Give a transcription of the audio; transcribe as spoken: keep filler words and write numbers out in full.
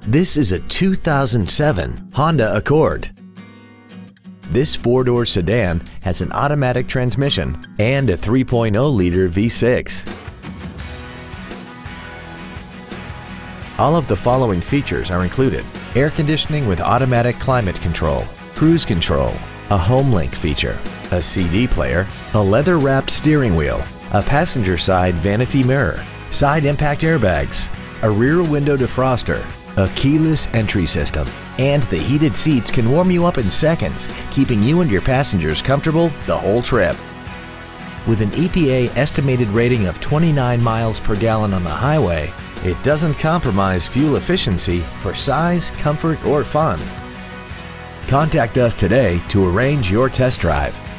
This is a two thousand seven Honda Accord. This four-door sedan has an automatic transmission and a three point oh liter V six. All of the following features are included: air conditioning with automatic climate control, cruise control, a HomeLink feature, a C D player, a leather-wrapped steering wheel, a passenger side vanity mirror, side impact airbags, a rear window defroster, a keyless entry system, and the heated seats can warm you up in seconds, keeping you and your passengers comfortable the whole trip. With an E P A estimated rating of twenty-nine miles per gallon on the highway, it doesn't compromise fuel efficiency for size, comfort, or fun. Contact us today to arrange your test drive.